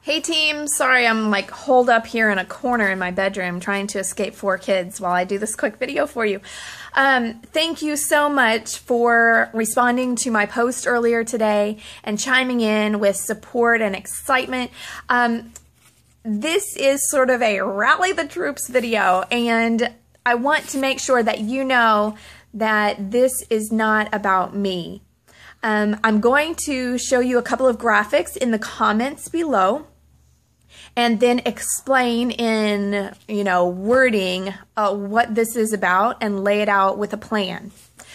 Hey team, sorry I'm like holed up here in a corner in my bedroom trying to escape 4 kids while I do this quick video for you. Thank you so much for responding to my post earlier today and chiming in with support and excitement. This is sort of a rally the troops video, and I want to make sure that you know that this is not about me. I'm going to show you a couple of graphics in the comments below and then explain in, wording what this is about and lay it out with a plan.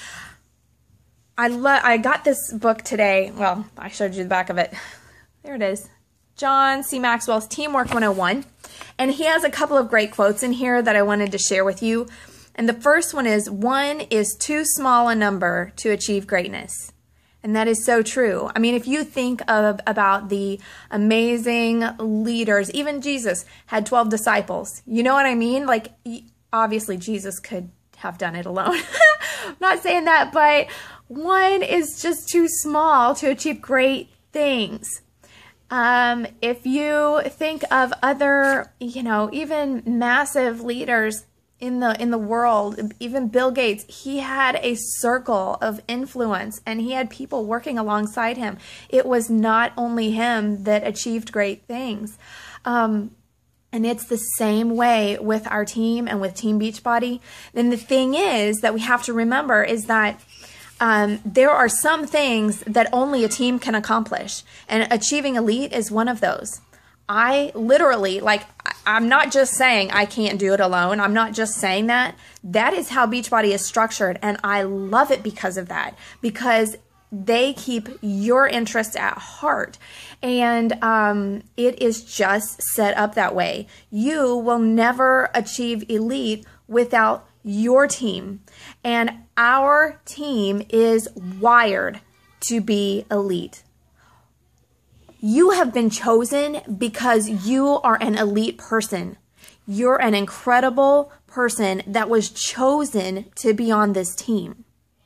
I got this book today. Well, I showed you the back of it. There it is. John C. Maxwell's Teamwork 101. And he has a couple of great quotes in here that I wanted to share with you. And the first one is, "One is too small a number to achieve greatness." And that is so true. I mean, if you think about the amazing leaders, even Jesus had 12 disciples. You know what I mean? Like, obviously Jesus could have done it alone. I'm not saying that, but one is just too small to achieve great things. If you think of other, even massive leaders in the world, even Bill Gates, he had a circle of influence and he had people working alongside him. It was not only him that achieved great things. And it's the same way with our team and with Team Beachbody. And the thing is that we have to remember is that there are some things that only a team can accomplish, and achieving elite is one of those. I literally, I'm not just saying I can't do it alone. I'm not just saying that. That is how Beachbody is structured, and I love it because of that, because they keep your interests at heart, and it is just set up that way. You will never achieve elite without your team, and our team is wired to be elite. You have been chosen because you are an elite person. You're an incredible person that was chosen to be on this team.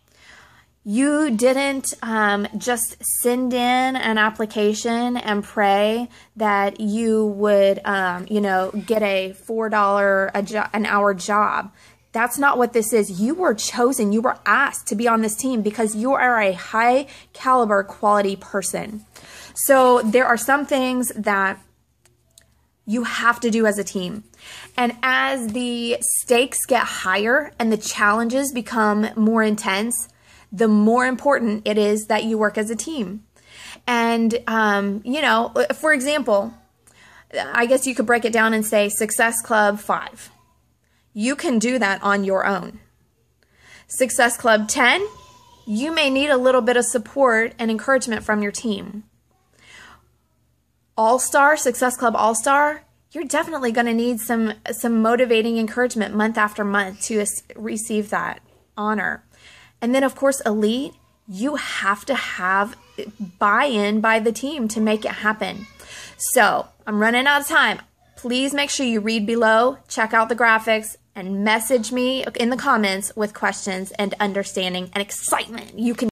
You didn't just send in an application and pray that you would, get a $4 an hour job. That's not what this is. You were chosen. You were asked to be on this team because you are a high caliber quality person. So there are some things that you have to do as a team. And as the stakes get higher and the challenges become more intense, the more important it is that you work as a team. And, for example, I guess you could break it down and say Success Club 5. You can do that on your own. Success Club 10, you may need a little bit of support and encouragement from your team. All-Star, Success Club All-Star, you're definitely going to need some motivating encouragement month after month to receive that honor. And then, of course, Elite, you have to have buy-in by the team to make it happen. So, I'm running out of time. Please make sure you read below, check out the graphics, and message me in the comments with questions and understanding and excitement. You can